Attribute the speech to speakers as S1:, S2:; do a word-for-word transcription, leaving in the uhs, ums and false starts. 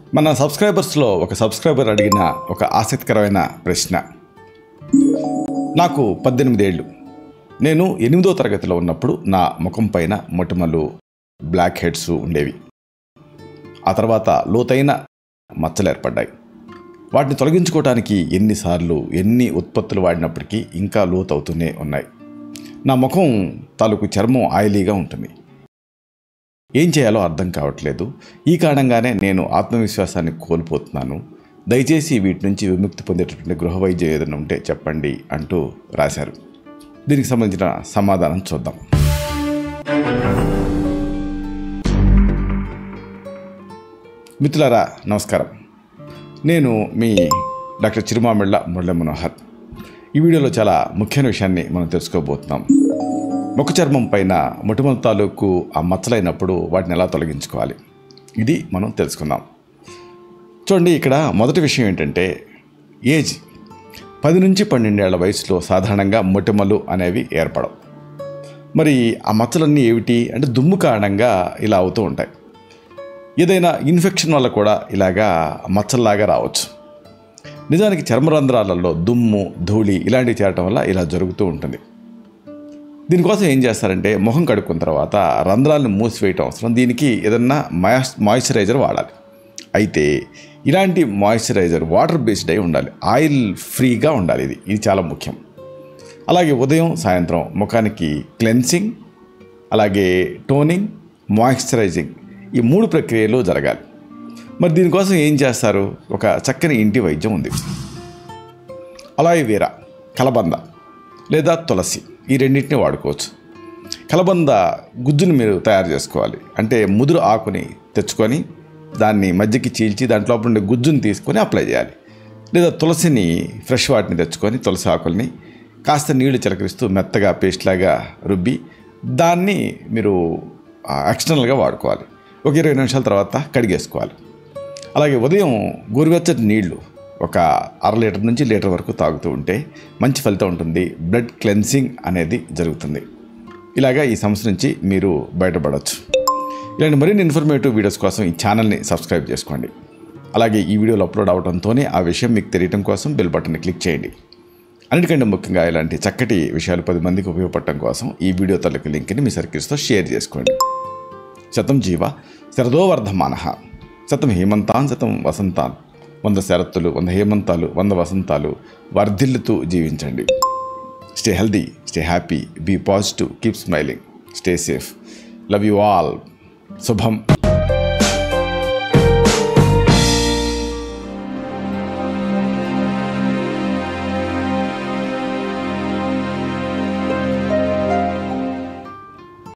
S1: మన సబ్స్క్రైబర్స్లో ఒక సబ్స్క్రైబర్ అడిగిన ఒక ఆసక్తికరమైన ప్రశ్న. నాకు పద్దెనిమిది ఏళ్ళు. నేను ఎనిమిదో తరగతిలో ఉన్నప్పుడు నా ముఖం పైన మొటిమలు, బ్లాక్ హెడ్స్ ఉండేవి. ఆ తర్వాత లోతైన మచ్చలు ఏర్పడ్డాయి. వాటిని తొలగించుకోవడానికి ఎన్నిసార్లు ఎన్ని ఉత్పత్తులు వాడినప్పటికీ ఇంకా లోతవుతూనే ఉన్నాయి. నా ముఖం తాలూకు చర్మం ఆయిలీగా ఉంటుంది. ఏం చేయాలో అర్థం కావట్లేదు. ఈ కారణంగానే నేను ఆత్మవిశ్వాసాన్ని కోల్పోతున్నాను. దయచేసి వీటి నుంచి విముక్తి పొందేటటువంటి గృహ వైద్యం ఏదైనా ఉంటే చెప్పండి అంటూ రాశారు. దీనికి సంబంధించిన సమాధానం చూద్దాం. మిత్రులారా నమస్కారం. నేను మీ డాక్టర్ చిరుమామిళ్ళ మురళి మనోహర్. ఈ వీడియోలో చాలా ముఖ్యమైన విషయాన్ని మనం తెలుసుకోబోతున్నాం. ముఖ చర్మం పైన మొటిమల తాలూకు ఆ మచ్చలైనప్పుడు వాటిని ఎలా తొలగించుకోవాలి, ఇది మనం తెలుసుకుందాం. చూడండి, ఇక్కడ మొదటి విషయం ఏంటంటే ఏజ్. పది నుంచి పన్నెండేళ్ల వయసులో సాధారణంగా మొటిమలు అనేవి ఏర్పడవు. మరి ఆ మచ్చలన్నీ ఏమిటి అంటే దుమ్ము కారణంగా ఇలా అవుతూ ఉంటాయి. ఏదైనా ఇన్ఫెక్షన్ వల్ల కూడా ఇలాగా మచ్చల్లాగా రావచ్చు. నిజానికి చర్మరంధ్రాలలో దుమ్ము, ధూళి ఇలాంటివి చేరటం వల్ల ఇలా జరుగుతూ ఉంటుంది. దీనికోసం ఏం చేస్తారంటే మొహం కడుక్కున్న తర్వాత రంధ్రాలను మూసివేయటం అవసరం. దీనికి ఏదన్నా మాయిస్ మాయిశ్చరైజర్ వాడాలి. అయితే ఇలాంటి మాయిశ్చరైజర్ వాటర్ బేస్డ్ అయి ఉండాలి, ఆయిల్ ఫ్రీగా ఉండాలి. ఇది ఇది చాలా ముఖ్యం. అలాగే ఉదయం సాయంత్రం ముఖానికి క్లెన్సింగ్, అలాగే టోనింగ్, మాయిశ్చరైజింగ్ ఈ మూడు ప్రక్రియలు జరగాలి. మరి దీనికోసం ఏం చేస్తారు? ఒక చక్కని ఇంటి వైద్యం ఉంది. అలోవెరా, కలబంద లేదా తులసి ఈ రెండింటిని వాడుకోవచ్చు. కలబంద గుజ్జుని మీరు తయారు చేసుకోవాలి. అంటే ముదురు ఆకుని తెచ్చుకొని దాన్ని మధ్యకి చీల్చి దాంట్లో ఉండే గుజ్జుని తీసుకొని అప్లై చేయాలి. లేదా తులసిని ఫ్రెష్ వాటిని తెచ్చుకొని తులసి ఆకుల్ని కాస్త నీళ్లు చిలకరిస్తూ మెత్తగా పేస్ట్ లాగా రుబ్బి దాన్ని మీరు ఎక్స్టర్నల్గా వాడుకోవాలి. ఒక ఇరవై నిమిషాల తర్వాత కడిగేసుకోవాలి. అలాగే ఉదయం గోరువెచ్చటి నీళ్లు ఒక అర లీటర్ నుంచి లీటర్ వరకు తాగుతూ ఉంటే మంచి ఫలితం ఉంటుంది. బ్లడ్ క్లెన్సింగ్ అనేది జరుగుతుంది. ఇలాగా ఈ సమస్య నుంచి మీరు బయటపడవచ్చు. ఇలాంటి మరిన్ని ఇన్ఫర్మేటివ్ వీడియోస్ కోసం ఈ ఛానల్ని సబ్స్క్రైబ్ చేసుకోండి. అలాగే ఈ వీడియోలు అప్లోడ్ అవడంతోనే ఆ విషయం మీకు తెలియడం కోసం బెల్ బటన్ని క్లిక్ చేయండి. అన్నిటికంటే ముఖ్యంగా ఇలాంటి చక్కటి విషయాలు పది మందికి ఉపయోగపడటం కోసం ఈ వీడియో తాలూకు లింక్ని మీ సర్కిల్స్తో షేర్ చేసుకోండి. శతం జీవ శరదో వర్ధమానః, శతం హేమంతాన్ శతం వసంతాన్. వంద శరత్తులు, వంద హేమంతాలు, వంద వసంతాలు వర్ధిల్లుతూ జీవించండి. Stay healthy, stay happy, be positive, keep smiling, stay safe. Love you all. శుభం.